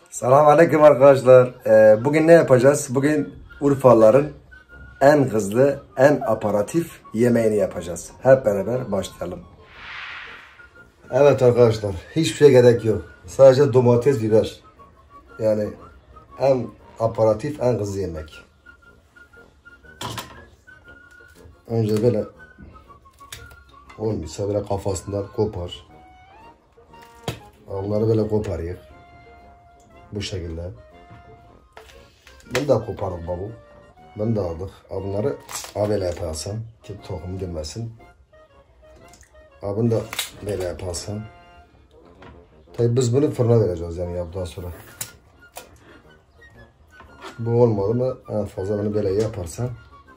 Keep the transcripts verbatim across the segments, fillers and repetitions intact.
Selamünaleyküm arkadaşlar. Ee, bugün ne yapacağız? Bugün Urfalıların en hızlı, en aparatif yemeğini yapacağız. Hep beraber başlayalım. Evet arkadaşlar, hiçbir şey gerek yok. Sadece domates, biber. Yani en aparatif, en hızlı yemek. Önce böyle olmuşsa böyle kafasından kopar. Onları böyle koparıyor. Bu şekilde. Bunu da koparıp babu. Bunu da aldık. Bunları böyle yaparsan ki tohum girmesin. Bunu da böyle yaparsan. Tabi biz bunu fırına vereceğiz yani yaptıktan sonra. Bu olmadı mı en fazla bunu böyle yaparsan.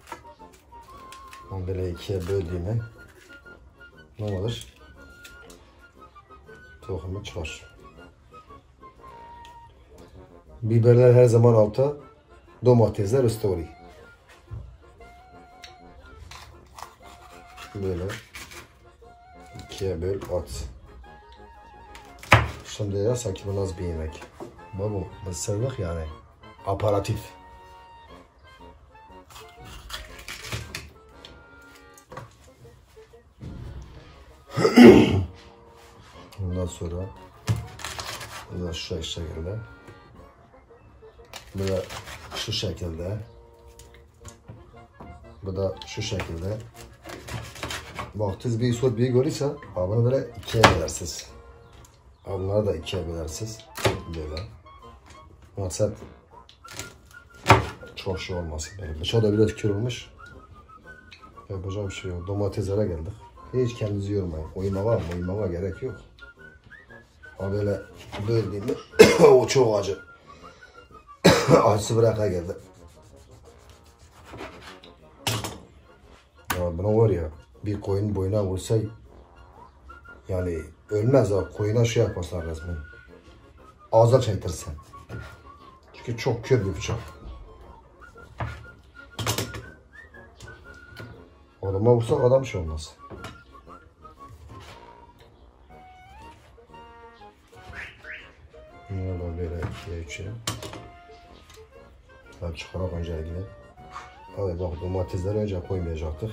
Onu böyle ikiye böldüğüme ne olur? Tohumu çıkar. Biberler her zaman alta, domatesler üstte oluyor. Böyle ikiye böl at. Şimdi ya sanki bu nasıl bir yemek? Babu, biz sevdik yani. Aparatif. Ondan sonra bu da şu şekilde. Bu da şu şekilde. Bu da şu şekilde. Vaktiniz bir isot bir görürse bunu böyle ikiye bölersiniz. Bunları da ikiye bölersiniz. Böyle. Maksat çok şey olmasın. Böyle. Bıçağı da biraz kırılmış. Yapacak bir şey yok. Domateslere geldik. Hiç kendinizi yormayın. Uyumaya, uyumaya gerek yok. Ama böyle böldüğümde o çok acı. Acısı bıraka geldi. Ya buna var ya bir koyun boyuna vursa yani ölmez ha, koyuna şey yaparsan resmen. Ağza çektirsen. Çünkü çok kör bir bıçak. Adama vursak adam şey olmaz. Bunu böyle ikiye üçe. Tabii çıkarak öncelikle. Abi bak domatesleri önce koymayacaktık.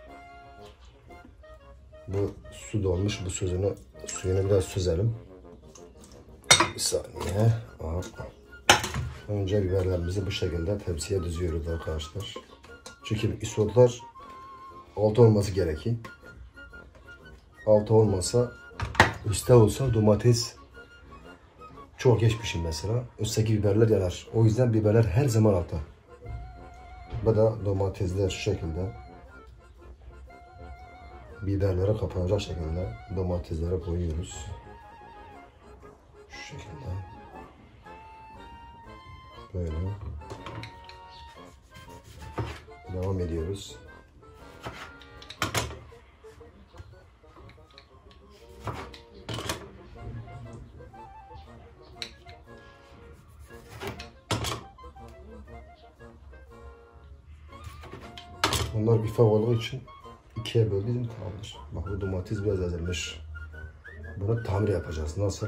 Bu su dolmuş, bu suyunu suyunu biraz süzelim. Bir saniye. Aha. Önce biberlerimizi bu şekilde tepsiye diziyoruz arkadaşlar. Çünkü isotlar altı olması gerekir. Altı olmasa üstte olsa domates çok geç pişir mesela. Üstteki biberler yanar. O yüzden biberler her zaman altta. Bu da domatesler şu şekilde. Biberlere kapanacak şekilde domateslere koyuyoruz. Şu şekilde. Böyle. Devam ediyoruz. Bunlar ufak olduğu için ikiye böldüm tamamdır. Bak bu domates biraz ezilmiş. Bunu tamir yapacağız. Nasıl?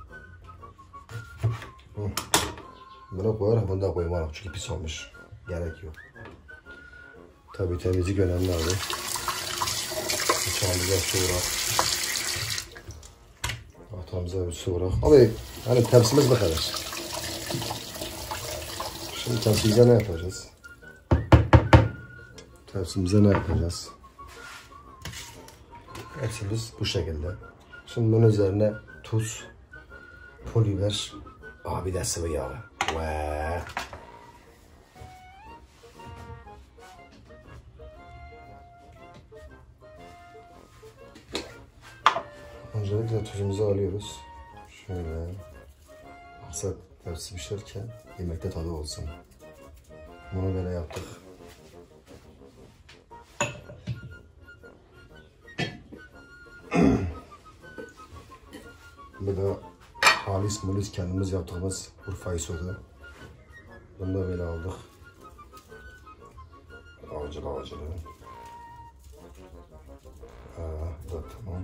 Hı. Bunu koyarak bunu da koymalım çünkü pis olmuş. Gerek yok. Tabii temizlik önemli abi. Bıçağımıza su bırak. Tahtamıza bir su bırak. Abi hani tepsimiz bu kadar. Şimdi tepsimize ne yapacağız? Tepsimize ne yapacağız? Tepsimiz bu şekilde. Şimdi bunun üzerine tuz, pul biber, abi de sıvı yağ. Ve öncelikle tuzumuzu alıyoruz. Şöyle. Maksat tepsi pişerken yemekte tadı olsun. Bunu böyle yaptık. Bu da halis mulis kendimiz yaptığımız Urfa isotu. Bunu da böyle aldık. Avcılı avcılı. Aa, bu da tamam.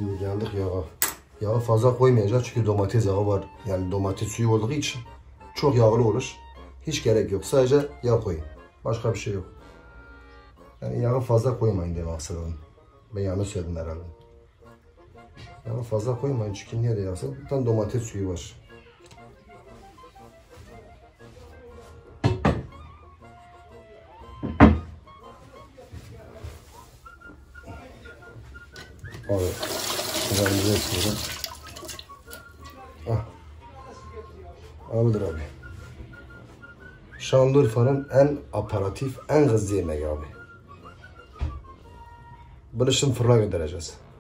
Şimdi geldik yağa. Yağı fazla koymayacağız çünkü domates yağı var. Yani domates suyu olduğu için çok yağlı olur. Hiç gerek yok. Sadece yağ koyun. Başka bir şey yok. Yani yağı fazla koymayın diye maksadım. Ben yanlış söyledim herhalde. Yağı fazla koymayın çünkü niye de yağsa bir tane domates suyu var. Abi, biberimizi ekleyelim. Ah. Abidir abi. Şanlıurfa'nın en aparatif, en hızlı yemeği abi. Bunu şimdi fırına göndereceğiz.